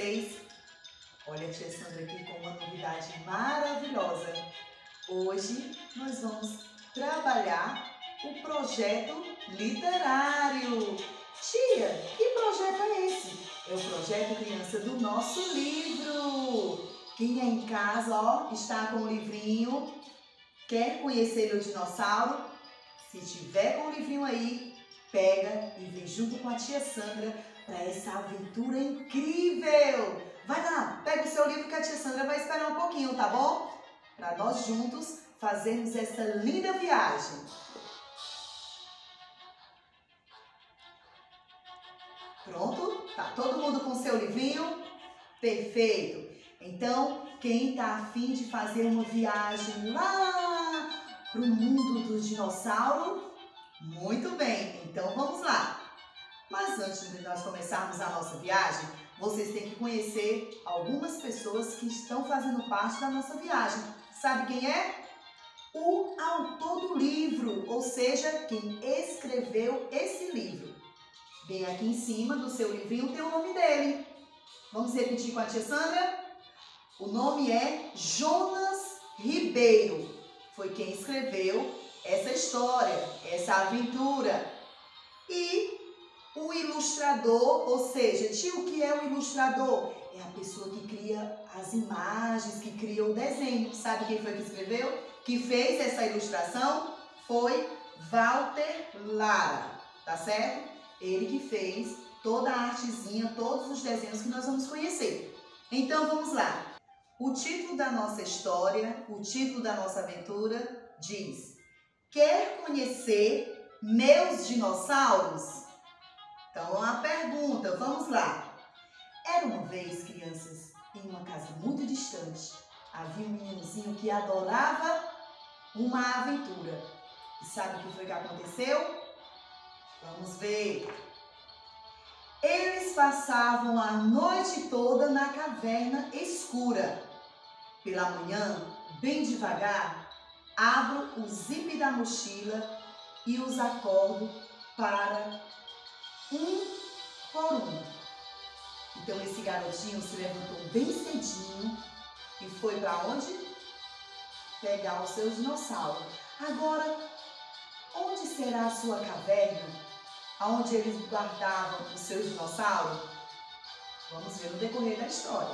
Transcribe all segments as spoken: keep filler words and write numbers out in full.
vocês? Olha a tia Sandra aqui com uma novidade maravilhosa. Hoje nós vamos trabalhar o projeto literário. Tia, que projeto é esse? É o projeto Criança do nosso livro. Quem é em casa, ó, está com o livrinho, quer conhecer o dinossauro? Se tiver com o livrinho aí, pega e vem junto com a tia Sandra para essa aventura incrível. Vai lá, pega o seu livro que a tia Sandra vai esperar um pouquinho, tá bom? Para nós juntos fazermos essa linda viagem. Pronto? Tá todo mundo com o seu livrinho? Perfeito! Então, quem está a fim de fazer uma viagem lá para o mundo do dinossauro? Muito bem, então vamos lá! Mas antes de nós começarmos a nossa viagem, vocês têm que conhecer algumas pessoas que estão fazendo parte da nossa viagem. Sabe quem é? O autor do livro, ou seja, quem escreveu esse livro. Bem aqui em cima do seu livrinho tem o nome dele. Vamos repetir com a tia Sandra? O nome é Jonas Ribeiro. Foi quem escreveu essa história, essa aventura. E o ilustrador, ou seja, tio, o que é o ilustrador? É a pessoa que cria as imagens, que cria o desenho. Sabe quem foi que escreveu? Que fez essa ilustração? Foi Walter Lara, tá certo? Ele que fez toda a artezinha, todos os desenhos que nós vamos conhecer. Então vamos lá. O título da nossa história, o título da nossa aventura diz: Quer conhecer meus dinossauros? Então, uma pergunta, vamos lá. Era uma vez, crianças, em uma casa muito distante, havia um meninozinho que adorava uma aventura. E sabe o que foi que aconteceu? Vamos ver. Eles passavam a noite toda na caverna escura. Pela manhã, bem devagar, abro o zíper da mochila e os acordo para um por um. Então esse garotinho se levantou bem cedinho e foi para onde? Pegar o seu dinossauro. Agora, onde será a sua caverna? Aonde eles guardavam o seu dinossauro? Vamos ver no decorrer da história.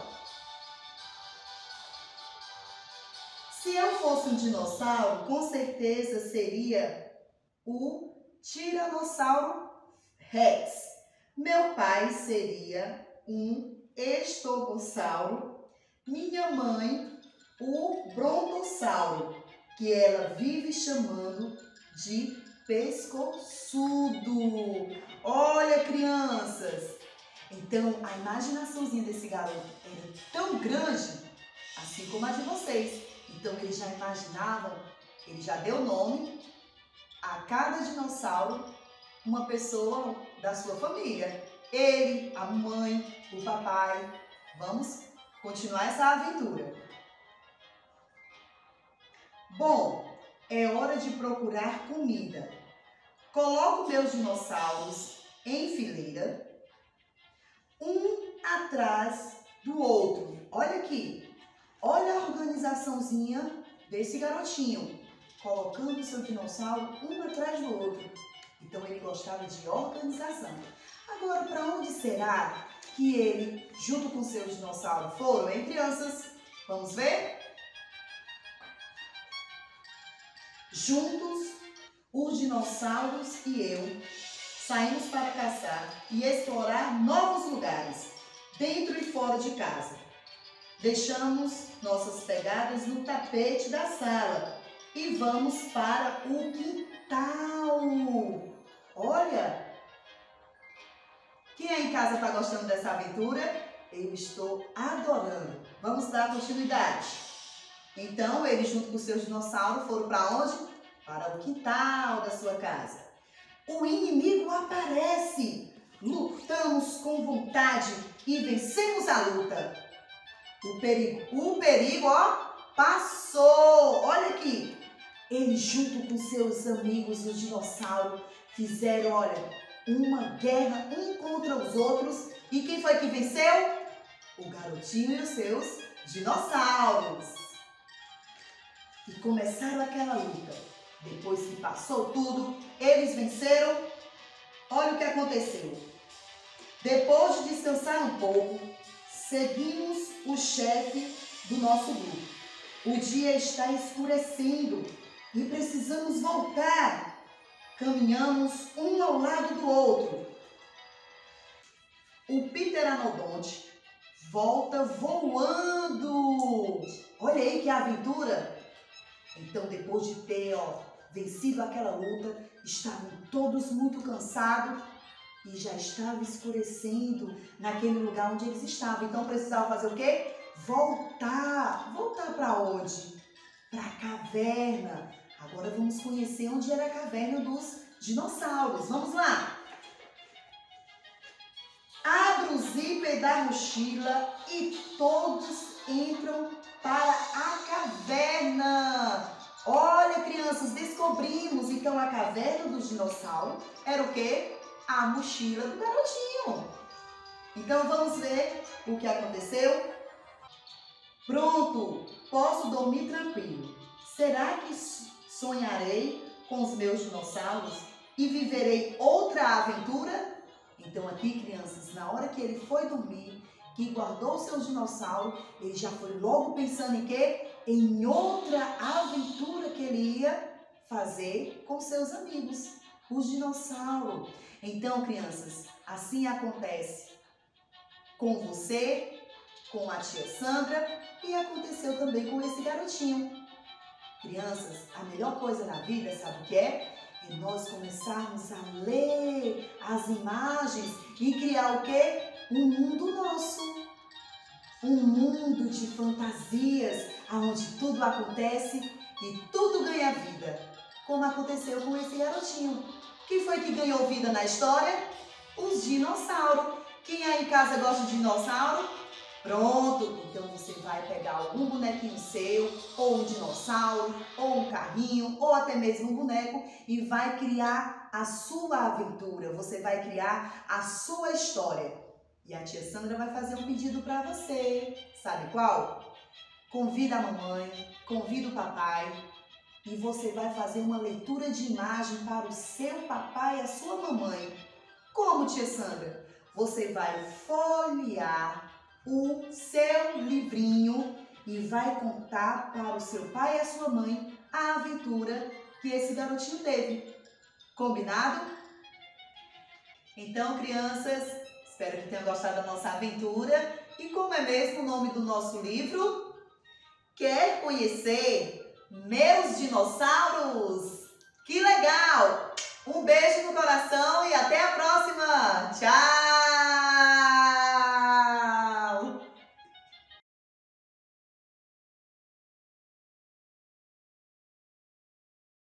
Se eu fosse um dinossauro, com certeza seria o Tiranossauro Rex. Meu pai seria um Estegossauro. Minha mãe, o Brontossauro, que ela vive chamando de pescoçudo. Olha, crianças! Então, a imaginaçãozinha desse garoto era tão grande, assim como a de vocês. Então, eles já imaginavam, ele já deu nome a cada dinossauro, uma pessoa da sua família. Ele, a mãe, o papai. Vamos continuar essa aventura. Bom, é hora de procurar comida. Coloco meus dinossauros em fileira, um atrás do outro. Olha aqui, olha a organizaçãozinha desse garotinho, colocando o seu dinossauro um atrás do outro. Então ele gostava de organização. Agora, para onde será que ele, junto com o seu dinossauro, foram, hein, crianças? Vamos ver? Juntos, os dinossauros e eu saímos para caçar e explorar novos lugares, dentro e fora de casa. Deixamos nossas pegadas no tapete da sala e vamos para o quintal. Olha! Quem aí em casa está gostando dessa aventura? Eu estou adorando. Vamos dar continuidade. Então, eles junto com os seus dinossauros foram para onde? Para o quintal da sua casa. O inimigo aparece. Lutamos com vontade e vencemos a luta. O perigo, o perigo, ó, passou. Olha aqui. Eles junto com seus amigos, os dinossauros, fizeram, olha, uma guerra um contra os outros. E quem foi que venceu? O garotinho e os seus dinossauros. E começaram aquela luta. Depois que passou tudo, eles venceram. Olha o que aconteceu. Depois de descansar um pouco, seguimos o chefe do nosso grupo. O dia está escurecendo e precisamos voltar. Caminhamos um ao lado do outro. O Pteranodonte volta voando. Olha aí que aventura! Então, depois de ter ó, vencido aquela luta, estavam todos muito cansados e já estava escurecendo naquele lugar onde eles estavam. Então, precisavam fazer o quê? Voltar. Voltar para onde? Para a caverna. Agora vamos conhecer onde era a caverna dos dinossauros. Vamos lá! Abre o zíper da mochila e todos entram para a caverna. Olha, crianças, descobrimos então a caverna dos dinossauros era o quê? A mochila do garotinho. Então vamos ver o que aconteceu. Pronto, posso dormir tranquilo. Será que sonharei com os meus dinossauros e viverei outra aventura? Então aqui, crianças, na hora que ele foi dormir, que guardou o seu dinossauro, ele já foi logo pensando em quê? Em outra aventura que ele ia fazer com seus amigos, os dinossauros. Então, crianças, assim acontece com você, com a tia Sandra e aconteceu também com esse garotinho. Crianças, a melhor coisa na vida, sabe o que é? É nós começarmos a ler as imagens e criar o quê? Um mundo nosso. Um mundo de fantasias, onde tudo acontece e tudo ganha vida. Como aconteceu com esse garotinho. Quem foi que ganhou vida na história? Os dinossauros. Quem aí em casa gosta de dinossauro? Pronto, então você vai pegar algum bonequinho seu, ou um dinossauro, ou um carrinho, ou até mesmo um boneco e vai criar a sua aventura, você vai criar a sua história. E a tia Sandra vai fazer um pedido para você, sabe qual? Convida a mamãe, convida o papai e você vai fazer uma leitura de imagem para o seu papai e a sua mamãe. Como, tia Sandra? Você vai folhear o seu livrinho e vai contar para o seu pai e a sua mãe a aventura que esse garotinho teve. Combinado? Então, crianças, espero que tenham gostado da nossa aventura. E como é mesmo o nome do nosso livro? Quer conhecer meus dinossauros? Que legal! Um beijo no coração e até a próxima! Tchau!